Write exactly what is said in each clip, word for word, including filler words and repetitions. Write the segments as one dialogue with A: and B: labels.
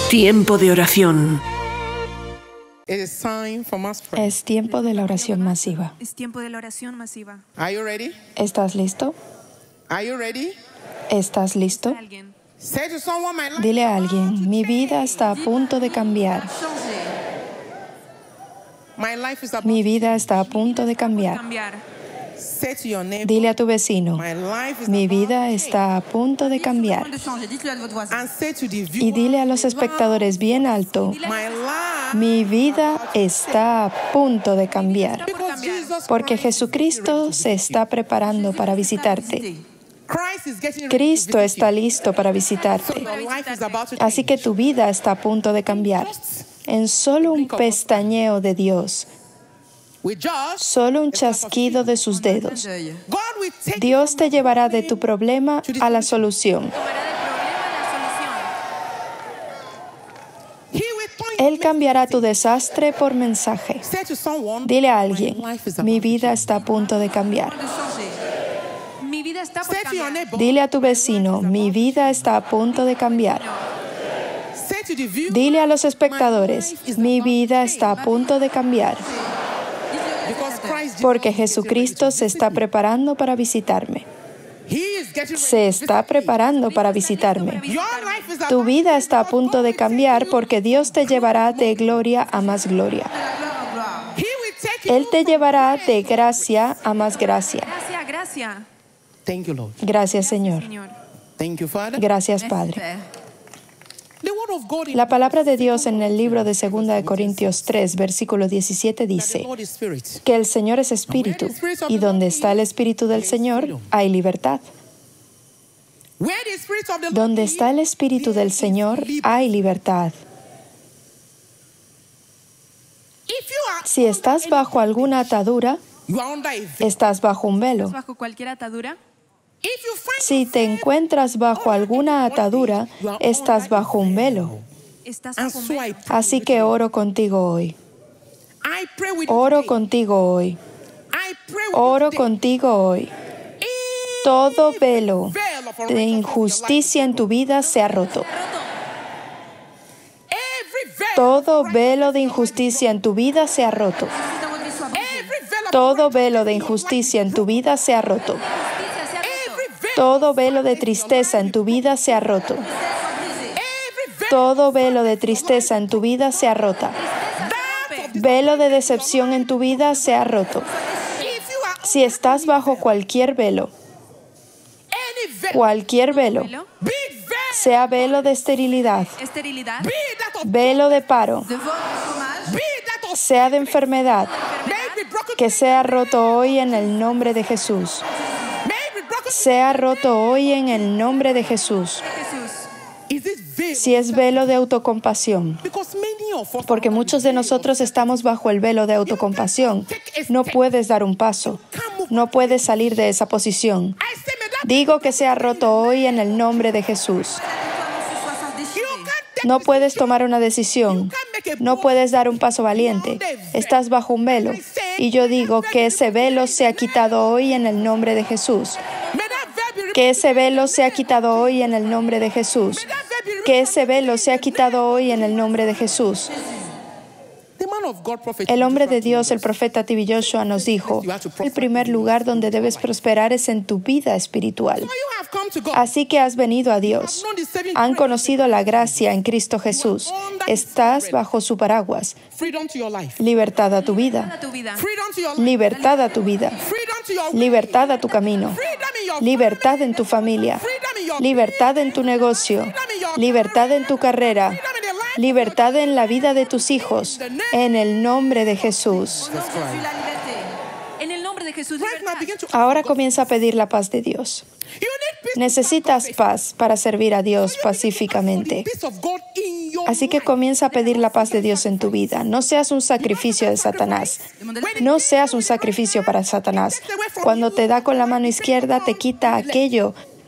A: Tiempo de oración.
B: Es tiempo de la oración masiva.
C: Es tiempo de la oración masiva.
D: Are you ready?
B: ¿Estás listo?
D: Are you ready?
B: ¿Estás listo?
C: Alguien.
D: Say to someone, my life.
B: Dile a alguien, mi vida está a punto de cambiar.
D: My life is about.
B: Mi vida está a punto de cambiar.
C: Cambiar.
D: Say to your neighbor.
B: Dile a tu vecino,
D: My life is
B: mi
D: about.
B: vida está a punto de cambiar.
D: And say to the
B: Y
D: viewer.
B: dile a los espectadores bien alto,
D: My life.
B: mi vida está a punto de cambiar.
D: Because Jesus
B: Porque
D: Christ is
B: Jesucristo
D: ready to
B: se
D: visit
B: está preparando para visitarte.
D: you. Christ is getting ready
B: Cristo
D: to visit
B: está
D: you.
B: listo para
D: So
B: visitarte.
D: your life is about to
B: Así que
D: change.
B: tu vida está a punto de cambiar. En solo un pestañeo de Dios,
D: With just,
B: solo un chasquido de sus dedos,
D: God will take
B: Dios te llevará de tu problema a la solución.
D: He will turn
B: Él cambiará tu desastre por mensaje.
D: Say to someone.
B: Dile a alguien,
D: My life is about
B: mi
D: to
B: vida
D: change.
B: está a punto de cambiar.
C: Mi vida está por
D: Say to your
C: cambiar.
D: neighbor.
B: Dile a tu vecino, mi vida está a punto de cambiar.
D: Say to the viewer.
B: Dile a los espectadores, mi vida está a punto de cambiar.
D: Because Christ
B: Porque Jesucristo se está preparando para visitarme.
D: He is getting ready
B: Se
D: to
B: está
D: visit you.
B: preparando para visitarme.
D: Your life is
B: Tu
D: about
B: vida está a punto de cambiar porque Dios te llevará de gloria a más gloria.
D: He will take you.
B: Él te llevará de gracia a más gracia.
C: Gracias, gracias.
D: Thank you, Lord.
B: Gracias, Señor.
C: Señor.
D: Thank you, Father.
B: Gracias, Padre.
D: The word of God in
B: La palabra de Dios en el libro de segunda de Corintios tres, versículo diecisiete
D: the
B: dice
D: Lord is spirit.
B: que el Señor es espíritu y donde está el espíritu del Señor hay libertad.
D: Where the spirit of the Lord
B: Donde
D: is,
B: está el espíritu del Señor hay libertad.
D: if you are,
B: Si estás bajo alguna atadura,
D: you are under a veil.
B: estás bajo un velo.
C: Bajo cualquier atadura.
D: If you find
B: Si te encuentras bajo alguna atadura, estás bajo un velo.
C: Estás
D: and
C: bajo un
D: so I
C: velo.
D: pray,
B: Así que oro contigo hoy.
D: I pray with
B: Oro
D: you today.
B: contigo hoy.
D: I pray with
B: Oro
D: you today.
B: contigo hoy.
D: Every
B: Todo velo
D: veil of
B: de
D: unrighteousness in your life
B: injusticia en tu vida se ha roto.
D: Every veil
B: Todo velo de injusticia en tu vida se ha roto.
D: Every veil of
B: Todo velo de injusticia en tu vida se ha roto.
D: Every veil
B: Todo velo de tristeza en tu vida se ha roto.
D: Every veil
B: Todo velo de tristeza en tu vida se ha roto. Velo de decepción en tu vida se ha roto.
D: If you are
B: Si estás bajo cualquier velo,
D: any veil,
B: cualquier velo,
C: Velo.
D: be it veil,
B: sea velo de esterilidad,
C: Esterilidad.
D: be it that of,
B: velo de paro,
C: De fromage.
D: be it that of,
B: sea de enfermedad,
D: may it be broken,
B: que sea roto hoy en el nombre de Jesús.
D: may it be broken.
B: Sea roto hoy en el nombre de Jesús.
C: Jesús.
D: Is it veil?
B: Si es velo de autocompasión,
D: Because many of us
B: porque muchos de nosotros estamos bajo el velo de autocompasión, no puedes dar un paso, no puedes salir de esa posición.
D: I say may that
B: Digo que sea roto hoy en el nombre de Jesús.
D: you can take
B: No puedes tomar una decisión, no puedes dar un paso valiente. Estás bajo un velo. Y yo digo que ese velo se ha quitado hoy en el nombre de Jesús.
D: may that veil be
B: Que ese velo se ha quitado hoy en el nombre de Jesús. Que ese velo se ha quitado hoy en el nombre de Jesús.
D: The man of God, prophet
B: El hombre de Dios, el profeta T B Joshua, nos dijo, el primer lugar donde debes prosperar es en tu vida espiritual.
D: So you have come to God.
B: Así que has venido a Dios. Han conocido la gracia en Cristo Jesús. Estás bajo su paraguas.
D: Freedom to your life.
B: Libertad a tu vida.
C: A tu vida.
D: Freedom to your life.
B: Libertad a tu vida.
D: Freedom to your way.
B: Libertad a tu camino.
D: Freedom in your
B: Libertad en tu familia.
D: freedom in your
B: Libertad en tu negocio. Libertad en tu carrera.
D: freedom in the life.
B: Libertad en la vida de tus hijos. En el nombre de Jesús.
C: Au nom de Jésus, la liberté. En el nombre de Jesús,
D: Right now,
C: libertad.
D: begin to
B: Ahora comienza a pedir la paz de Dios.
D: You need peace.
B: Necesitas paz para servir a Dios pacíficamente.
D: Peace of God in your
B: Así que comienza a pedir la paz de Dios en tu vida. No seas un sacrificio de Satanás. No seas un sacrificio para Satanás. Cuando te da con la mano izquierda, te quita aquello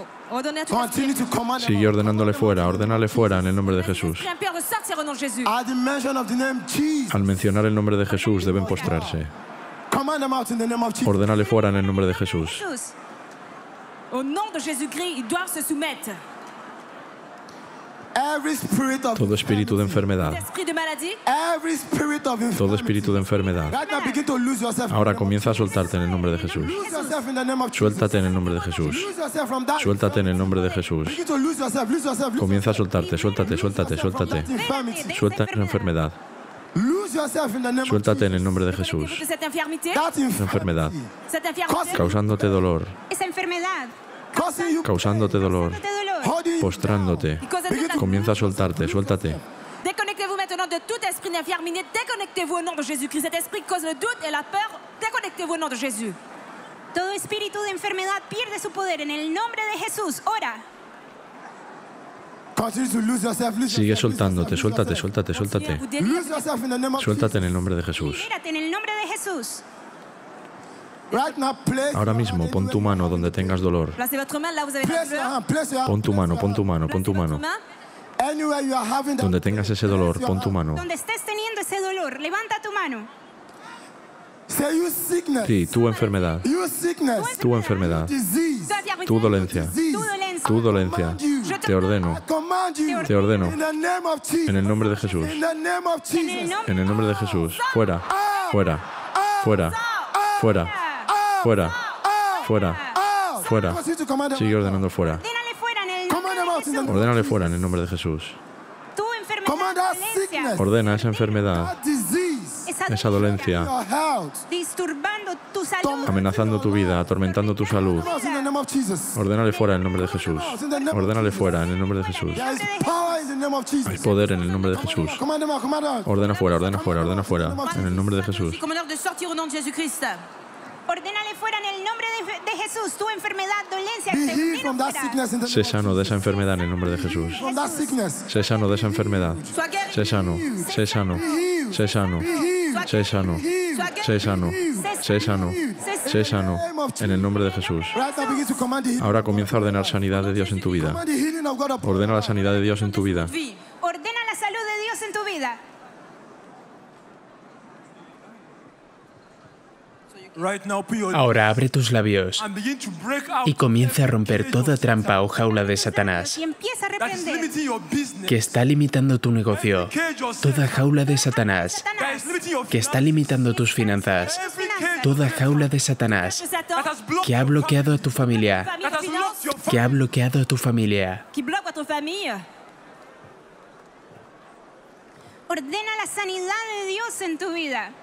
C: Ordonnez à tout
D: Continue
C: esprit
D: to command them
E: Sigue
D: out.
E: ordenándole fuera, ordénale fuera en el nombre de Jesús.
C: impur de sortir au nom de Jésus.
D: At the mention of the name Jesus,
E: Al mencionar el nombre de Jesús deben postrarse.
D: command them out in the name of Jesus.
E: Ordénale fuera en el nombre de Jesús.
C: Jesús. Au nom de Jésus-Christ, ils doivent se soumettre.
D: Every spirit of
E: Todo espíritu de enfermedad,
C: Esprit de maladie,
D: every spirit of
E: todo
D: infirmity.
E: espíritu de enfermedad.
D: Right now, begin to lose yourself.
E: Ahora comienza a soltarte en el nombre de Jesús.
D: Lose yourself in the name of Jesus.
E: Suéltate en el nombre de Jesús.
D: Lose yourself from that.
E: Suéltate en el nombre de Jesús.
D: Begin to lose yourself. Lose yourself. Lose
E: Comienza a soltarte, suéltate, suéltate, suéltate.
D: infirmity.
E: Suelta esa enfermedad.
D: Lose yourself in the name of
E: Suéltate en el nombre de Jesús.
C: de cette infirmité,
D: that
E: Esa enfermedad,
C: cette infirmité,
E: causándote dolor,
F: Esa enfermedad,
D: causing you,
E: causándote dolor,
F: de dolor.
D: holding you.
E: postrándote.
C: qui cause toute la...
E: Comienza a soltarte, suéltate.
C: Déconnectez-vous maintenant de tout esprit d'infirmité. Déconnectez-vous au nom de Jésus-Christ. Cet esprit qui cause le doute et la peur, déconnectez-vous au nom de Jésus.
F: Todo espíritu de enfermedad pierde su poder en el nombre de Jesús. Ora.
D: Continue to lose yourself. Lose
E: Sigue
D: yourself, lose
E: soltándote,
D: yourself,
E: suéltate,
D: lose
E: suéltate, suéltate.
C: Vous
D: yourself.
C: délirez.
D: Lose yourself in the name of
E: Suéltate en el nombre de Jesús.
F: Libérate en el nombre de Jesús.
D: Right now, place.
E: Ahora mismo pon tu mano donde tengas dolor.
C: Placez votre main là où vous avez la
D: Place your
C: douleur.
D: hand. Place your hand.
E: Pon tu mano, pon tu mano, pon tu
C: Placez votre
E: mano.
C: main.
D: Anywhere you are having that.
E: Donde tengas ese dolor, pon tu mano.
F: Donde estés teniendo ese dolor, levanta tu mano.
D: Say you sickness.
E: Sí, tu enfermedad,
D: You sickness.
E: tu enfermedad,
D: Disease.
C: Tu infirmité.
E: tu dolencia,
D: Disease.
F: Tu dolencia.
E: tu dolencia. Te ordeno,
D: Command you.
E: te ordeno,
D: In the name of Jesus.
E: en el nombre de Jesús.
D: In the name of
F: En el
D: Jesus.
F: nombre
E: En el nombre de Jesús. Fuera, fuera, fuera, fuera, fuera, fuera, fuera.
D: Continue to command them.
E: Sigue ordenando fuera.
F: Ordénale fuera en el
D: Command
F: nombre
D: them
F: de
D: out in the
F: Jesús.
E: Ordénale fuera en el nombre de Jesús.
F: Tu enfermedad,
D: Command that
F: dolencia,
D: sickness.
E: Ordena esa enfermedad,
D: That disease.
F: esa
E: esa dolencia,
D: Your health.
F: disturbando tu salud.
E: amenazando tu vida, atormentando tu salud.
D: Out in the name of Jesus.
E: Ordénale fuera en el nombre de Jesús. Ordénale fuera en el nombre de Jesús.
D: There is power in the name of
E: Hay
D: Jesus.
E: poder en el nombre de Jesús.
D: Command them out. Command them out.
E: Ordena fuera, ordena fuera, ordena fuera. En el nombre de Jesús.
C: Commandeur de sortir au nom de Jésus-Christ.
F: Ordénale fuera en el nombre de, de Jesús. Tu enfermedad, dolencia,
D: Be
F: te
D: healed
F: ordeno
D: from that
F: fuera.
D: sickness in the
E: Sé
D: name of
E: sano de esa enfermedad en el nombre de Jesús.
D: From that sickness.
E: Sé sano de esa enfermedad.
C: Sois guéri.
E: Sé sano, sé sano, sé sano, sé sano, sé sano, sé sano, sé sano. En el nombre de Jesús.
D: Right now, begin to command the healing.
E: Ahora comienza a ordenar sanidad de Dios en tu vida.
D: Command the healing of God upon
E: Ordena la sanidad de Dios en tu vida.
C: Vie.
F: Ordena la salud de Dios en tu vida.
G: Right now, put your
A: Ahora abre tus labios
G: and begin to break out
A: y comienza a
G: every
A: romper
G: cage
A: toda
G: of
A: trampa o
G: Satan
A: jaula de Satanás
F: Y empieza a
G: that is
F: reprender.
G: limiting your business,
A: que está limitando tu negocio,
G: cage of
A: toda
G: Satan
A: jaula de Satanás
G: that is limiting your
A: que está
G: finances,
A: limitando tus finanzas,
G: every cage
A: toda jaula de Satanás
C: De Satan
G: that has blocked
A: que ha
G: your
A: bloqueado a
G: family,
A: tu familia,
C: famille,
G: that has
C: finance,
G: locked your
A: que ha
G: family.
A: bloqueado a tu familia.
C: qui bloque votre famille.
F: Ordena la sanidad de Dios en tu vida.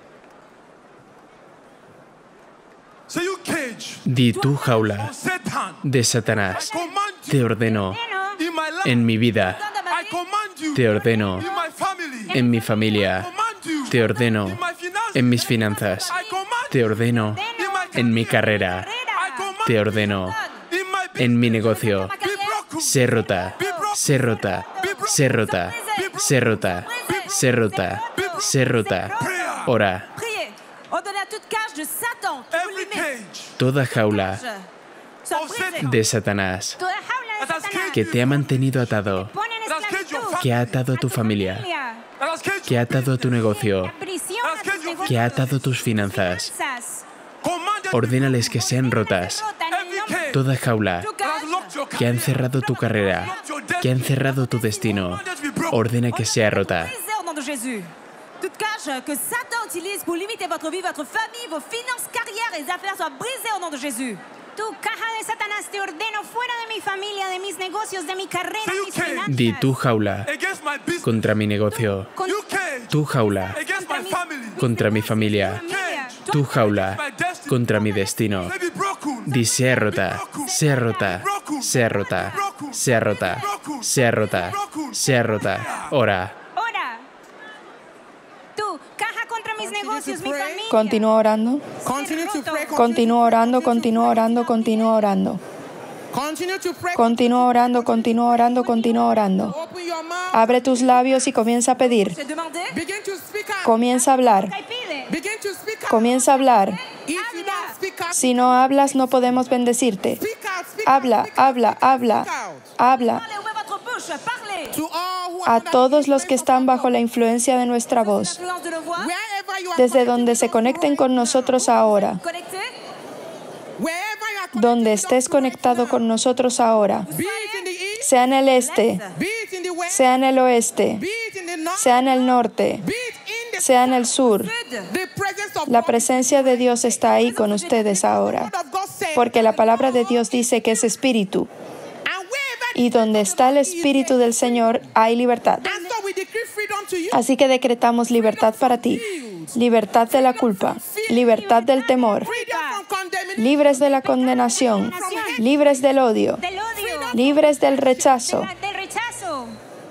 G: Say you cage
A: Di tu jaula
G: of Satan,
A: de Satanás,
G: command
A: te
G: you
A: ordeno
F: Ordeno
G: in my life.
A: en mi vida,
C: Dans ma
G: I
C: vie,
G: command you
A: te ordeno
G: in my family.
A: en mi familia,
G: Command you
A: te ordeno
G: in my finances.
A: en mis finanzas,
G: I command
A: te ordeno
G: in my
A: en mi carrera,
G: I command
A: te ordeno
G: in my
A: en mi negocio.
G: be broken.
A: Sé rota, sé rota, sé rota, sé rota, sé rota, sé rota. Ora,
C: priez. Ordonnez à toute cage de Satan qui vous
G: Every
C: limite.
G: cage
A: toda jaula
C: Soit
G: of
C: brisée.
G: Satan
A: de Satanás
F: Toda jaula de
G: that has
F: Satanás
G: caged
A: que te ha mantenido atado,
F: pone en
G: That's cage your
F: esclavitud
A: que ha atado a tu familia,
F: familia,
G: that has caged
A: que ha atado a tu negocio,
F: prisión a tus negocios,
A: que ha atado tus finanzas.
F: finanzas.
G: commanded
A: Ordénales que sean rotas.
F: Rota en el
G: every
F: nombre
G: cage
A: Toda jaula
C: Toute
G: that has
C: cage
G: locked your
A: que ha encerrado tu carrera, que ha encerrado tu destino, ordena que sea rota.
C: brisée au nom de Jésus. Toute cage que Satan utilise pour limiter votre vie, votre famille, vos finances, carrière et affaires soit brisée au nom de Jésus.
F: Tu caja de Satanás te ordeno fuera de mi familia, de mis negocios, de mi carrera,
G: Say you
F: mis
G: can.
F: finanzas.
A: Di tu jaula
G: against my business.
A: contra mi negocio,
F: Con-
G: You cage
A: tu jaula
G: against my family.
A: contra mi familia,
G: Cage
A: tu jaula
G: my destiny.
A: contra mi destino.
G: May be broken.
A: Di sea rota, sea rota, sea rota, sea rota, sea rota, sea rota. Ora.
F: Ora. Tu caja contra mis negocios, mi familia.
B: Continúa orando.
D: Continue to pray.
B: Continúa orando, continúa orando, continúa orando.
D: Continue to pray.
B: Continúa orando, continúa orando, continúa orando.
D: Open your mouth.
B: Abre tus labios y comienza a pedir.
C: J'ai demandé.
D: Begin to speak out.
B: Comienza a hablar.
F: Y pide.
D: Begin to speak out.
B: Comienza a hablar.
D: If you don't speak out,
B: Si no hablas, no podemos bendecirte.
D: speak out, speak
B: Habla,
D: out, speak
B: habla,
D: out,
B: habla,
D: speak out.
B: habla.
C: Parlez, ouvrez votre bouche, parlez.
D: To all who are
B: A
D: under
B: todos
D: the
B: los que
D: influence of
B: están bajo
D: alcohol,
B: la influencia de nuestra voz,
C: L'influence de la voix.
D: wherever you are
B: desde
D: connected
B: donde
D: with
B: se
D: us
B: conecten
D: right
B: con
D: now,
B: nosotros ahora,
C: Connecté.
D: wherever you are connected
B: donde
D: with
B: estés
D: us right
B: conectado
D: now,
B: con nosotros ahora,
D: be it in the east,
B: sea en el este,
D: be it in the west,
B: sea en el oeste,
D: be it in the north,
B: sea en el norte,
D: be it in the
B: sea en el sur,
C: Sud.
D: the presence of
B: la
D: God.
B: presencia de Dios está ahí con ustedes ahora,
D: The word of God says,
B: porque la palabra de Dios dice que es espíritu,
D: and wherever
B: y donde está el espíritu del Señor hay libertad.
D: and so we decree freedom to you.
B: Así que decretamos libertad para ti, libertad de la culpa, libertad del temor,
D: Freedom from condemnation.
B: libres de la condenación, libres del odio,
F: Del odio.
B: libres del rechazo.
F: la- Del rechazo.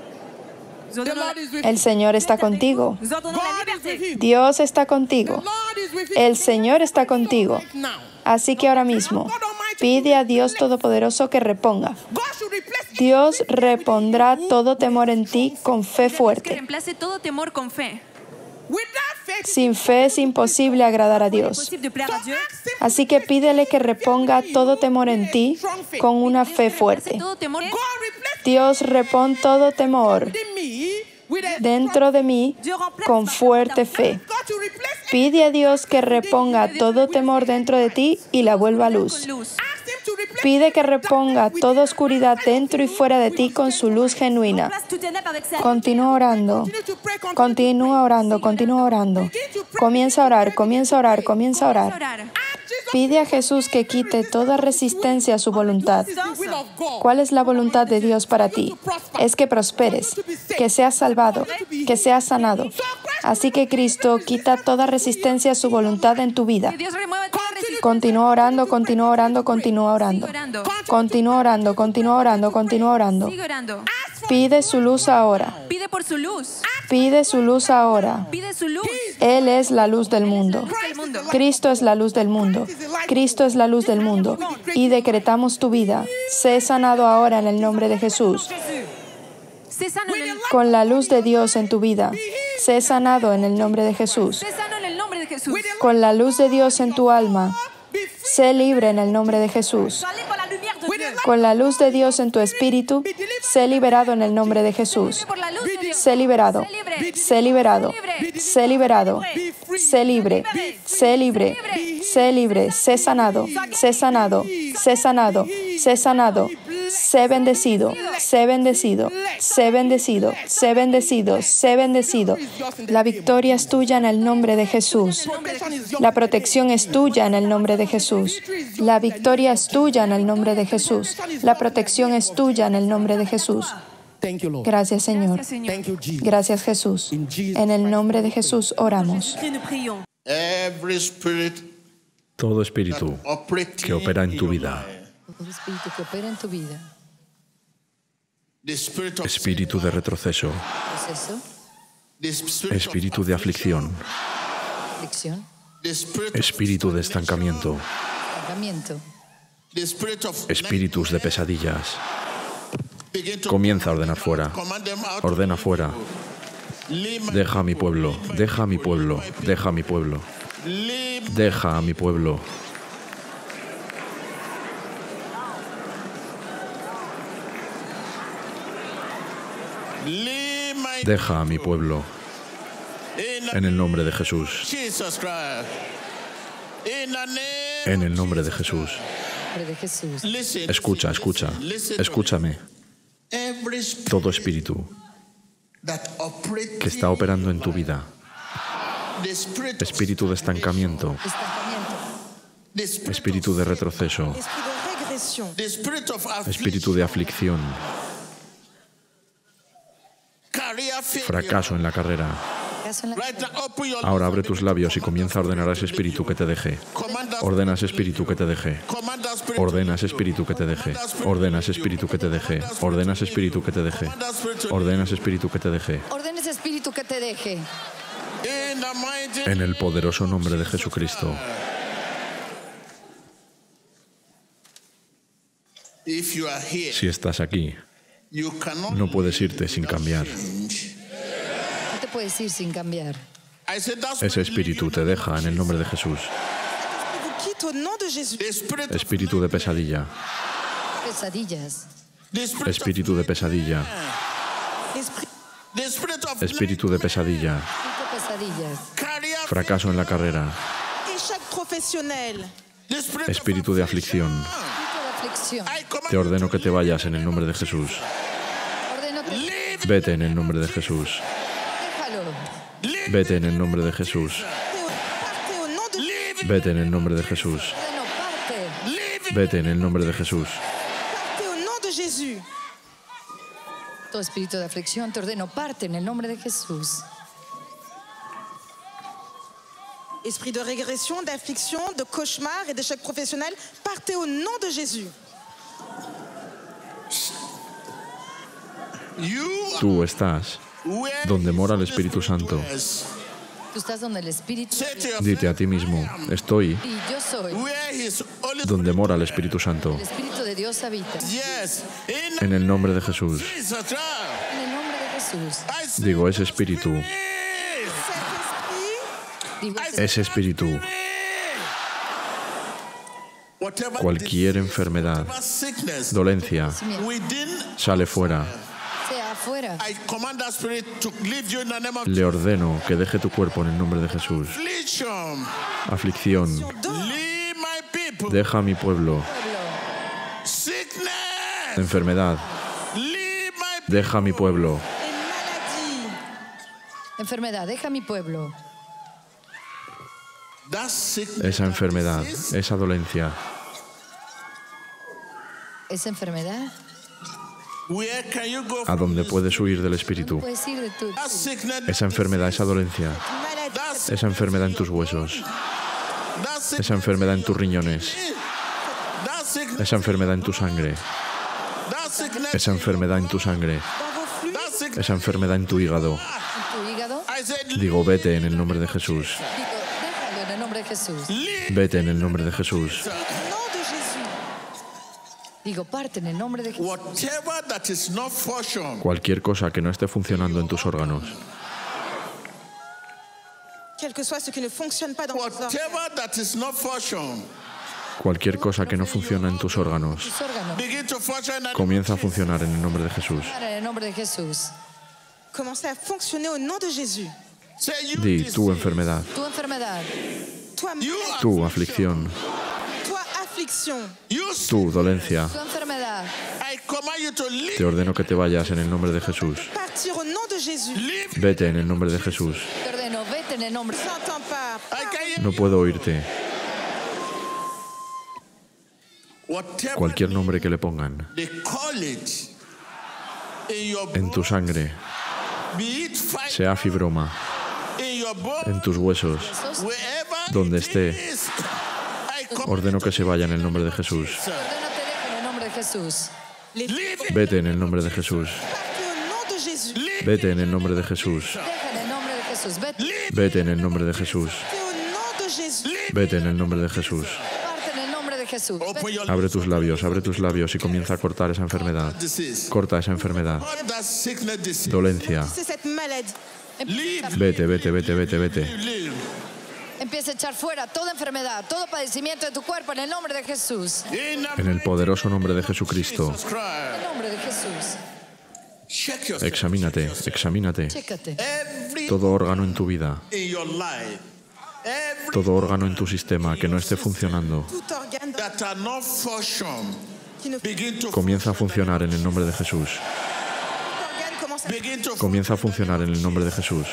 C: Nous
D: The
C: ordonnons
D: Lord is with
B: El
D: you.
B: Señor está contigo,
C: nous ordonnons la
D: God is with
C: liberté.
D: you.
B: Dios está contigo,
D: The Lord is with you.
B: el Señor está contigo.
D: Right now.
B: Así que ahora mismo, pide a Dios Todopoderoso que reponga.
D: God should replace
B: Dios repondrá todo temor en ti con fe
C: Que
B: fuerte.
C: reemplace todo temor con fe.
D: without faith.
B: Sin fe es imposible agradar a Dios.
C: Imposible de plaire a Dieu.
D: Ask him
B: Así que pídele que reponga todo temor en ti con una fe fuerte.
C: Todo temor.
D: God replace
B: Dios repon todo temor
D: in me with a
B: dentro de mí con fuerte fe.
D: God to replace
B: Pide a Dios que reponga todo temor dentro de ti y la vuelva a luz.
C: Con luz.
D: ask him to replace
B: Pide que reponga toda oscuridad dentro y fuera de ti con su luz genuina.
C: Place tout ténèbre avec sa
B: Continúa orando,
D: continue to pray continue
B: continúa orando, continúa orando. Comienza a orar, comienza a orar, comienza a
C: Comienza a
B: orar.
C: orar.
D: ask Jesus
B: Pide a Jesús que quite toda resistencia a su voluntad.
D: the will of God.
B: ¿Cuál es la voluntad de Dios para ti? Es que prosperes, que seas salvado, que seas sanado. Así que Cristo quita toda resistencia a su voluntad en tu vida.
C: Que Dios remueva toda resistencia.
B: Continúa orando, continúa orando, continúa orando.
C: Sigue orando.
B: Continúa orando, continúa orando, continúa orando.
C: Sigue orando.
B: Pide su luz ahora.
C: Pide por su luz.
B: Pide su luz ahora.
C: Pide su luz.
B: Él es la luz del mundo.
C: Luz del mundo.
B: Cristo es la luz del mundo. Cristo es la luz del mundo. Y decretamos tu vida. Sé sanado ahora en el nombre de Jesús.
C: Sé sano en el,
B: Con la luz de Dios en tu vida. Sé sanado en el nombre de Jesús.
C: sé sano en el nombre de Jesús.
B: Con la luz de Dios en tu alma. Sé libre en el nombre de Jesús.
C: Sois libre par la lumière de Dieu.
B: Con la luz de Dios en tu espíritu. Sé liberado en el nombre de Jesús.
C: Por la luz de Dios.
B: Sé liberado. Sé liberado. Sé liberado. Sé libre. Sé libre. Sé libre. Sé sanado. Sé sanado. Sé sanado. Sé sanado. Sé bendecido. Sé bendecido. Sé bendecido. Sé bendecido. Sé bendecido. La victoria es tuya en el nombre de Jesús. La protección es tuya en el nombre de Jesús. La victoria es tuya en el nombre de Jesús. La protección es tuya en el nombre de Jesús.
D: Thank you, Lord.
B: Gracias, Señor.
C: Gracias, Señor.
D: Thank you, Jesus.
B: Gracias, Jesús. En el nombre de Jesús oramos.
C: Que nous prions.
H: Every spirit
E: Todo espíritu
H: operating
E: que opera en tu vida,
I: Todo espíritu que opera en tu vida,
H: the spirit of
E: espíritu de retroceso,
I: proceso,
H: the spirit
E: espíritu de aflicción,
I: aflicción,
H: the spirit
E: espíritu de estancamiento,
I: estancamiento,
H: the spirit of
E: espíritus de pesadillas.
H: begin to
E: Comienza a ordenar fuera.
H: command them out.
E: Ordena fuera.
H: Leave my,
E: Deja a mi pueblo, deja a mi pueblo, deja a mi pueblo,
H: leave,
E: deja a mi pueblo.
H: leave my
E: Deja a mi pueblo.
H: in the
E: En el nombre de Jesús.
H: Jesus Christ. In the name.
E: En el nombre de Jesús.
I: nombre de Jesús.
H: Listen.
E: Escucha, escucha.
H: Listen to
E: Escúchame.
H: me. Every spirit
E: Todo espíritu
H: that operates
E: que está operando en tu vida,
H: the spirit of
E: espíritu de estancamiento,
I: Estancamiento,
H: the spirit,
E: espíritu de retroceso,
H: the spirit of affliction,
E: espíritu de aflicción,
H: career failure.
E: fracaso en la carrera.
I: caso en la
H: Right now, open your
E: Ahora abre tus labios y comienza a ordenar a ese espíritu que te deje.
H: command that,
E: Ordena a ese espíritu que te deje.
H: command that spirit.
E: Ordena a ese espíritu que te deje. Ordena a ese espíritu que te deje. Ordena a ese espíritu que te deje.
H: Command that spirit to-
E: Ordena a ese espíritu que te deje.
I: Ordena ese espíritu que te deje.
H: In the mighty
E: En el poderoso nombre de Jesucristo.
H: If you are here,
E: Si estás aquí,
H: you cannot
E: no puedes irte sin cambiar.
I: No te puedes ir sin cambiar.
H: I said that
E: Ese
H: spirit
E: espíritu te deja en el nombre de Jesús. Espíritu de pesadilla.
I: Pesadillas.
E: Espíritu de pesadilla. Espíritu de pesadilla.
I: Pesadillas.
E: Fracaso en la carrera. Espíritu de aflicción.
I: Aflicción.
E: Te ordeno que te vayas en el nombre de Jesús.
I: Ordénate.
E: Vete en el nombre de Jesús.
I: Déjalo.
E: Vete en el nombre de Jesús. Vete en el nombre de Jesús.
I: Ordeno, parte.
E: Vete en el nombre de Jesús.
I: Todo espíritu de aflicción te ordeno, parte en el nombre de Jesús.
J: Esprit de régression, d'affliction, de cauchemar et d'échec professionnel, partez au nom de Jésus.
E: Tú estás donde mora el Espíritu Santo.
I: Tú estás donde el Espíritu.
E: Dite a ti mismo, estoy
I: Y yo soy.
E: donde mora el Espíritu Santo.
I: El Espíritu de Dios habita.
E: En el nombre de Jesús.
I: En el nombre de Jesús.
E: Digo, ese espíritu,
I: Digo,
E: ese espíritu, cualquier enfermedad, dolencia, sale fuera.
I: sea afuera.
E: Le ordeno que deje tu cuerpo en el nombre de Jesús. Aflicción, deja a mi pueblo. Enfermedad, deja a mi pueblo.
I: Enfermedad, deja mi pueblo.
E: Esa enfermedad, esa dolencia,
I: Esa enfermedad.
E: ¿a dónde puedes huir del Espíritu?
I: Puedes ir de tu.
E: Esa enfermedad, esa dolencia, esa enfermedad en tus huesos, esa enfermedad en tus riñones, esa enfermedad en tu sangre, esa enfermedad en tu sangre, esa enfermedad en tu hígado.
I: Tu hígado.
E: Digo, vete en el nombre de Jesús.
I: Digo, déjalo en el nombre de Jesús.
E: Vete en el nombre de Jesús.
I: Digo, parte en el nombre de Jesús.
E: Cualquier cosa que no esté funcionando en tus órganos,
J: Quel que soit ce qui ne fonctionne pas dans vos organes.
E: cualquier cosa que no funciona en tus órganos,
I: Tus órganos.
E: comienza a funcionar en el nombre de Jesús.
I: Para en el nombre de Jesús.
J: Commencez à fonctionner au nom de Jésus.
E: Di, tu enfermedad,
I: Tu enfermedad.
J: Toi, maladie.
E: tu aflicción,
J: Toi, affliction.
E: tu dolencia,
I: Tu enfermedad.
E: te ordeno que te vayas en el nombre de Jesús.
J: Partir au nom de Jésus.
E: Vete en el nombre de Jesús.
I: Te ordeno, vete en el nombre.
J: J'entends pas.
E: No puedo oírte. Cualquier nombre que le pongan en tu sangre, sea fibroma, en tus huesos, donde esté, ordeno que se vaya en el nombre de Jesús.
I: Te ordeno, te dejo en el nombre de Jesús.
E: Vete en el nombre de Jesús.
J: Partez au nom de Jésus.
E: Vete en el nombre de Jesús.
I: Deja en el nombre de Jesús. Vete.
E: Vete en el nombre de Jesús.
J: Partez au nom de Jésus.
E: Vete en el nombre de Jesús.
I: Parte en el nombre de Jesús. Vete.
E: Abre tus labios, abre tus labios y comienza a cortar esa enfermedad. Corta esa enfermedad. Dolencia.
J: C'est cette maladie.
E: Vete, vete, vete, vete, vete.
I: Empieza a echar fuera toda enfermedad, todo padecimiento de tu cuerpo en el nombre de Jesús.
E: En el poderoso nombre de Jesucristo.
I: En el nombre de Jesús.
E: Examínate, examínate.
I: Chécate.
E: Todo órgano en tu vida, todo órgano en tu sistema que no esté funcionando,
J: Tout organe qui ne
E: comienza a funcionar en el nombre de Jesús.
J: organe commence à
E: Comienza a funcionar en el nombre de Jesús.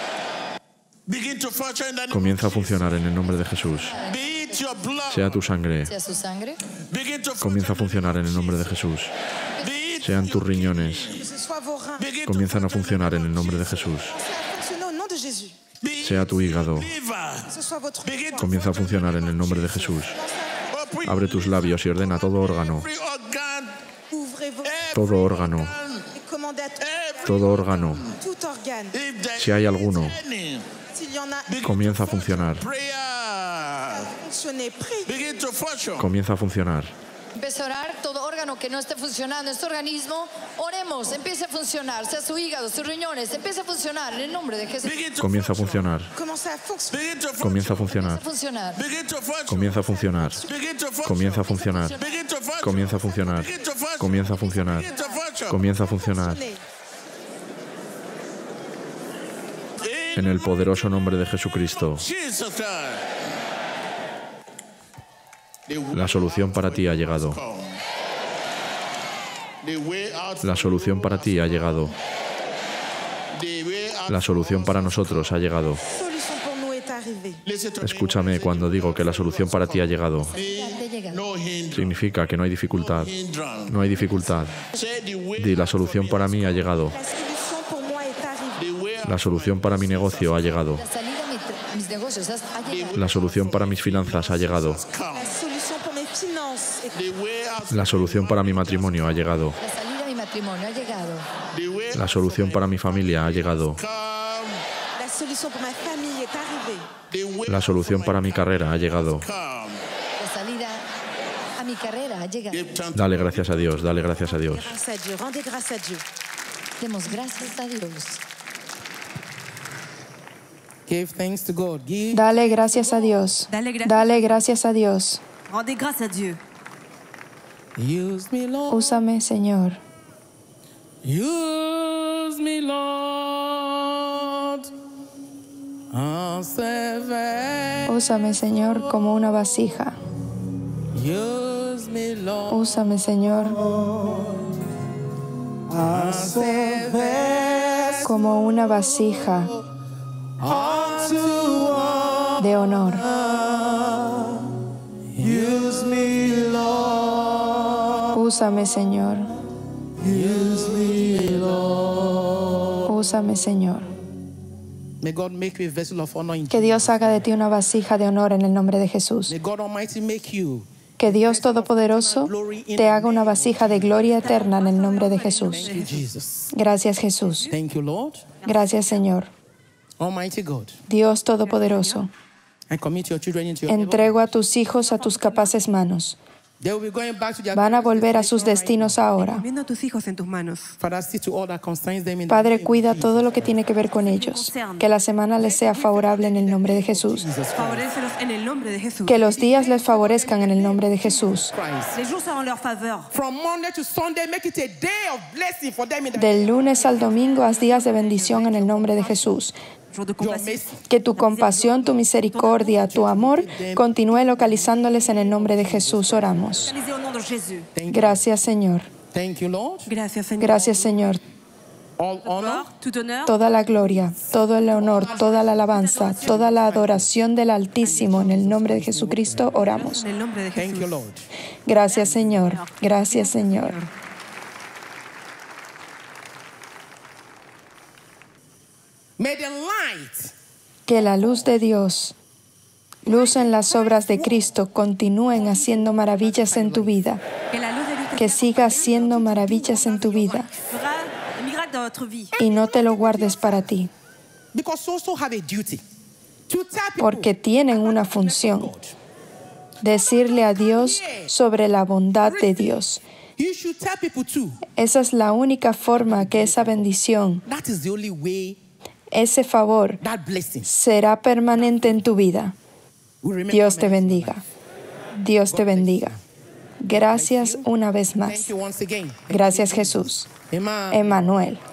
E: Comienza a funcionar en el nombre de Jesús. Sea tu sangre.
I: Sea su sangre.
E: Comienza a funcionar en el nombre de Jesús. Sean tus riñones.
J: que ce soit vos reins.
E: Comienzan a funcionar en el nombre de Jesús.
J: Commencez à fonctionner au nom de Jésus.
E: Sea tu hígado.
J: Que ce soit votre foie.
E: Comienza a funcionar en el nombre de Jesús. Abre tus labios y ordena todo órgano.
J: Ouvrez vos
E: Todo órgano.
J: et commandez à tout,
E: Todo órgano.
J: tout organe.
E: Si hay alguno,
J: S'il y en a
E: comienza a funcionar.
J: fonctionné, prie.
E: Comienza a funcionar.
I: Empiece a orar, todo órgano que no esté funcionando en este organismo, oremos, empiece a funcionar, sea su hígado, sus riñones, empiece a funcionar en el nombre de Jesús.
E: Comienza a funcionar. Comienza a funcionar. Comienza a funcionar. Comienza a funcionar. Comienza a funcionar. Comienza a funcionar. Comienza a funcionar. En el poderoso nombre de Jesucristo. La solución para ti ha llegado. La solución para ti ha llegado. La solución para nosotros ha llegado. Escúchame cuando digo que la solución para ti ha llegado. Significa que no hay dificultad. No hay dificultad. Di, la solución para mí ha llegado. La solución para mi negocio ha llegado. La solución para mis finanzas ha llegado. La solución para mi matrimonio ha llegado. La solución para mi familia ha llegado. La solución para mi carrera ha llegado. Dale gracias a Dios, dale gracias a Dios.
I: Demos gracias a Dios.
D: Give thanks to God. Give.
B: Dale gracias a Dios.
C: Dale gracias.
B: Dale gracias a Dios.
C: Rendez grâce à Dieu.
D: Use me, Lord.
B: Úsame, Señor.
D: Use me, Lord.
B: Úsame, Señor, como una vasija.
D: Use me, Lord.
B: Úsame, Señor, como una vasija de honor.
D: Use me, Lord.
B: Úsame, Señor.
D: Use me, Lord.
B: Úsame, Señor.
D: May God make you a vessel of honor in
B: Que Dios haga de ti una vasija de honor en el nombre de Jesús.
D: May God Almighty make you
B: Que Dios Todopoderoso te haga una vasija de gloria eterna en el nombre de Jesús.
D: Thank you, Jesus.
B: Gracias, Jesús.
D: Thank you, Lord.
B: Gracias, Señor.
D: Almighty God,
B: Dios Todopoderoso,
D: I commit your children into your
B: entrego a tus hijos a tus capaces manos.
D: They will be going back to their
B: Van a volver a sus
D: destination
B: destinos ahora.
C: Viendo a tus hijos en tus manos.
D: right now. Father, see to all that concerns them in the
B: Padre,
D: name of
B: cuida
D: Jesus.
B: todo lo que tiene que ver con ellos. Que la semana les sea favorable en el nombre de Jesús.
C: Favorécelos en el nombre de Jesús.
B: Que los días les favorezcan en el nombre de Jesús.
D: Christ.
C: Les jours seront en leur faveur.
D: From Monday to Sunday, make it a day of blessing for them in the
B: Del lunes al domingo, haz días de bendición en el nombre de Jesús.
C: Jour de
D: your
C: compassion.
D: mercy.
B: Que tu compasión, tu misericordia, tu amor continúe localizándoles en el nombre de Jesús. Oramos.
C: Réalisé au nom de Jésus.
D: Thank you.
B: Gracias, Señor.
D: Thank you, Lord.
C: Gracias, Señor.
B: Gracias, Señor.
D: All honor,
C: Tout honneur.
B: Toda la gloria, todo el honor, toda la alabanza, toda la adoración del Altísimo en el nombre de Jesucristo. Oramos.
C: En el nombre de
D: thank you,
C: Jesús.
D: Lord.
B: Gracias, Señor. Gracias, Señor.
D: May the light
B: Que la luz de Dios, luz en las obras de Cristo, continúen haciendo maravillas en tu vida.
C: Que la luz de Dieu te
B: Que siga haciendo maravillas en tu vida
C: fera un miracle dans votre vie.
B: y no te lo guardes para ti,
D: because you also have a duty to tell people
B: porque tienen una función. Decirle a Dios sobre la bondad de Dios.
D: you should tell people too.
B: Esa es la única forma que esa bendición,
D: That is the only way
B: ese favor,
D: that blessing
B: será permanente en tu vida.
D: will remain.
B: Dios te
D: permanent.
B: bendiga. Dios te bendiga. Gracias una vez
D: Thank
B: más.
D: you once again.
B: Gracias, Jesús.
D: Amen.
B: Emmanuel.